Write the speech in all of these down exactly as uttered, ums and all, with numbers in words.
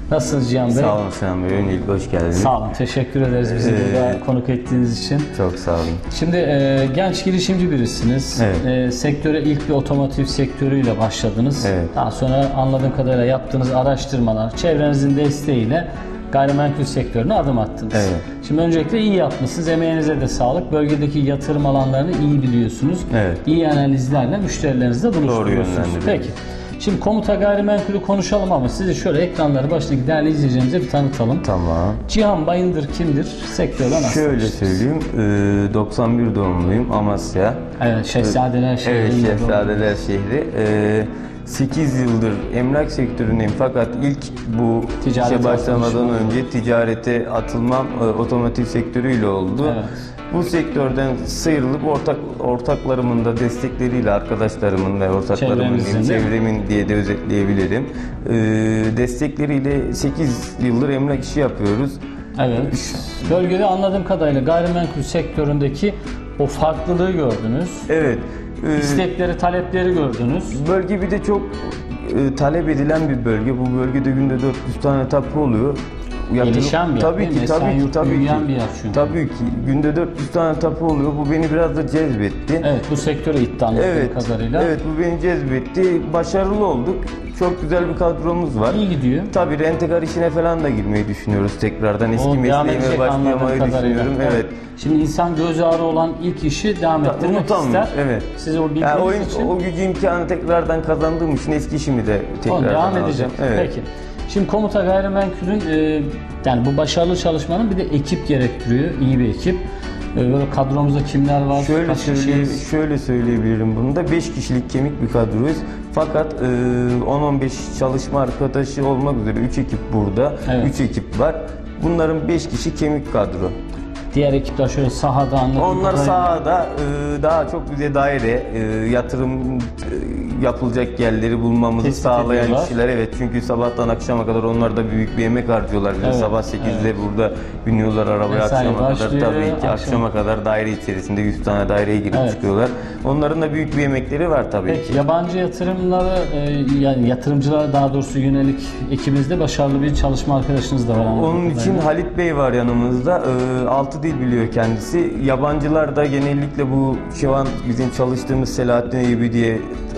Nasılsınız Cihan Bey? Sağ olun Sinan Bey. Öncelikle hoş geldiniz. Sağ olun. Teşekkür ederiz bizi Ee, burada konuk ettiğiniz için. Çok sağ olun. Şimdi e, genç girişimci birisiniz. Evet. E, sektöre ilk bir otomotiv sektörüyle başladınız. Evet. Daha sonra anladığım kadarıyla yaptığınız araştırmalar, çevrenizin desteğiyle gayrimenkul sektörüne adım attınız. Evet. Şimdi öncelikle iyi yapmışsınız. Emeğinize de sağlık. Bölgedeki yatırım alanlarını iyi biliyorsunuz. Evet. İyi analizlerle müşterilerinizle buluşturuyorsunuz. yönlendiriyoruz. Peki. Şimdi Komuta Gayrimenkul'ü konuşalım ama sizi şöyle ekranları başındaki değerli izleyicilerimize bir tanıtalım. Tamam. Cihan Bayındır kimdir? Sektörden nasıl? Şöyle söyleyeyim. e, doksan bir doğumluyum. Amasya. Evet, Şehzadeler şehri. Evet, Şehzadeler şehri. E, sekiz yıldır emlak sektöründeyim fakat ilk bu Ticarete işe başlamadan atılışım. önce ticarete atılmam e, otomotiv sektörüyle oldu. Evet. Bu sektörden sıyrılıp ortak ortaklarımın da destekleriyle, arkadaşlarımın ve ortaklarımın, Çevremizin, değil mi? çevremin diye de özetleyebilirim. Ee, destekleriyle sekiz yıldır emlak işi yapıyoruz. Evet. Bölgede anladığım kadarıyla gayrimenkul sektöründeki o farklılığı gördünüz. Evet. e, İstekleri, talepleri gördünüz. Bölge bir de çok e, talep edilen bir bölge. Bu bölgede günde dört yüz tane tapu oluyor. Yatırım- Gelişen bir yer tabii değil mi? ki, tabii ki, Esenyurt tabii büyüyen ki. bir yer çünkü. Tabii ki. Günde dört yüz tane tapu oluyor. Bu beni biraz da cezbetti. Evet, bu sektöre itti anladığım Evet, kadarıyla. evet bu beni cezbetti. Başarılı olduk. Çok güzel bir kadromuz var. İyi gidiyor. Tabii rentekar işine falan da girmeyi düşünüyoruz tekrardan. Eski O devam mesleğime edecek anladığım başlamayı kadarıyla. düşünüyorum. Evet. Şimdi insan göz ağrı olan ilk işi devam ettirmek Unutamıyor. ister. Evet. Siz o bildiğiniz Yani o, için o gücü imkanı tekrardan kazandığım için eski işimi de o tekrardan devam alacağım. edecek. Evet. Peki. Şimdi Komuta Gayrimenkul'ün e, yani bu başarılı çalışmanın bir de ekip gerektiriyor. İyi bir ekip. E, böyle kadromuzda kimler var? Şöyle, Kaç söyleye, kişiyiz? şöyle söyleyebilirim bunu da beş kişilik kemik bir kadroyuz. Fakat e, on on beş çalışma arkadaşı olmak üzere üç ekip burada. Evet. üç ekip var. Bunların beş kişi kemik kadro. Diğer ekipler şöyle sahada anladığım Onlar kadarıyla- sahada e, daha çok bize daire, e, yatırım e, yapılacak yerleri bulmamızı Tespit sağlayan ediyorlar. kişiler. Evet, çünkü sabahtan akşama kadar onlar da büyük bir emek harcıyorlar. Bize Evet, sabah sekizde burada biniyorlar arabaya, Mesai akşama kadar başlıyor, tabii ki akşam- akşama kadar daire içerisinde yüz tane daireye girip Evet. çıkıyorlar. Onların da büyük bir emekleri var tabii Peki ki. yabancı yatırımlara e, yani yatırımcılara daha doğrusu yönelik ekibinizde başarılı bir çalışma arkadaşınız da var. anladığım Onun için kadarıyla. Halit Bey var yanımızda. Ee, altı dil biliyor kendisi. Yabancılar da genellikle bu şu an bizim çalıştığımız Selahattin Eyüpü diye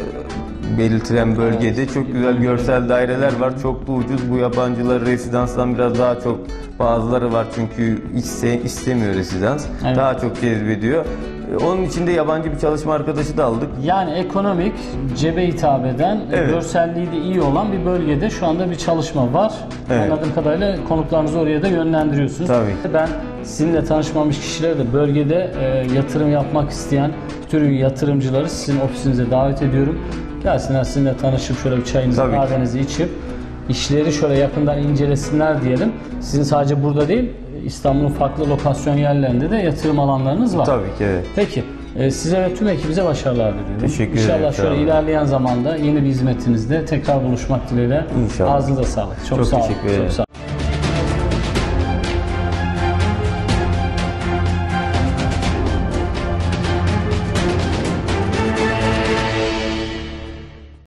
e, belirtilen bölgede çok güzel görsel daireler var. Çok da ucuz. Bu yabancılar rezidanstan biraz daha çok, bazıları var çünkü iste, istemiyor rezidans. Evet. Daha çok cezbediyor. Ee, Onun için de yabancı bir çalışma arkadaşı da aldık. Yani ekonomik, cebe hitap eden, e, Evet. görselliği de iyi olan bir bölgede şu anda bir çalışma var. Evet. Anladığım kadarıyla konuklarınızı oraya da yönlendiriyorsunuz. Tabii. Ben sizinle tanışmamış kişileri de bölgede e, yatırım yapmak isteyen tür yatırımcıları sizin ofisinize davet ediyorum. Gelsinler sizinle tanışıp şöyle bir çayınızı, Tabii ki. kahvenizi içip işleri şöyle yakından incelesinler diyelim. Sizin sadece burada değil, İstanbul'un farklı lokasyon yerlerinde de yatırım alanlarınız var. Tabii ki, evet. Peki, e, size ve tüm ekibinize başarılar diliyorum. Teşekkür ederim, İnşallah sağ şöyle olun. ilerleyen zamanda yeni bir hizmetinizde tekrar buluşmak dileğiyle. İnşallah. Ağzınıza sağlık. Çok, Çok sağ olun. teşekkür ederim. Çok sağ olun.